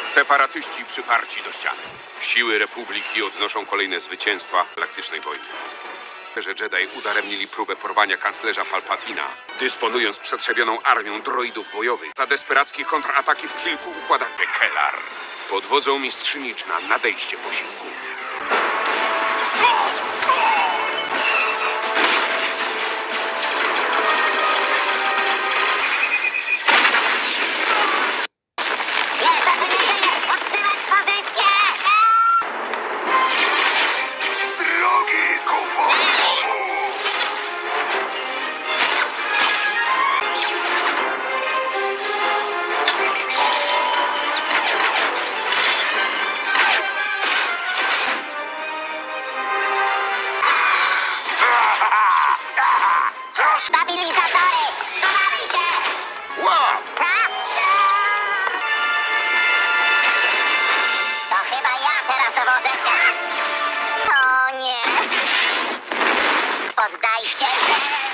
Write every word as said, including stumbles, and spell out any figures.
Separatyści przyparci do ściany. Siły Republiki odnoszą kolejne zwycięstwa w galaktycznej wojnie. Że Jedi udaremnili próbę porwania kanclerza Palpatina, dysponując przetrzebioną armią droidów bojowych za desperackie kontrataki w kilku układach Bekelar. Pod wodzą mistrzyni na nadejście posiłków. Stabilizatory! Schowamy się! Łap! To chyba ja teraz dowodzę. O nie! Poddajcie się!